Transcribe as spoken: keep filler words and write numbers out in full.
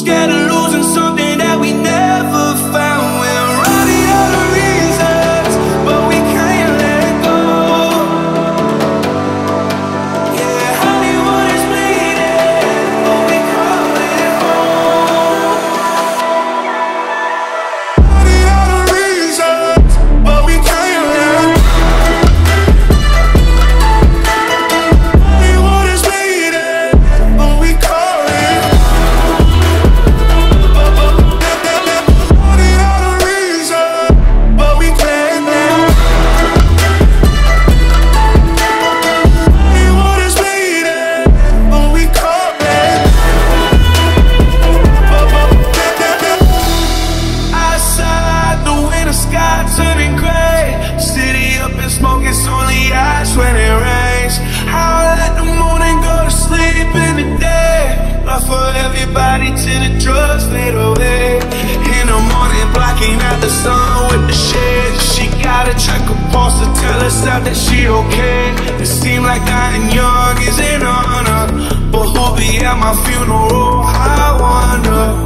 scared of losing something that we never found. We're running out of reasons, but we can't let go. Yeah, Hollywood is bleeding, but we call it home. Running out of reasons, but we can't let go. Hollywood is bleeding, but we call it home. Running out of reasons, but we can't let go. Hollywood is bleeding, but we call it home. Outside, the winter sky turning gray. City up in smoke, it's only ash when it rains. How I let the morning go to sleep in the day. Love for everybody till the drugs fade away. In the morning, blocking out the sun with the shade. She gotta check her pulse to tell herself that she okay. It seems like dying young is an honor, but who'll be at my funeral? I wonder.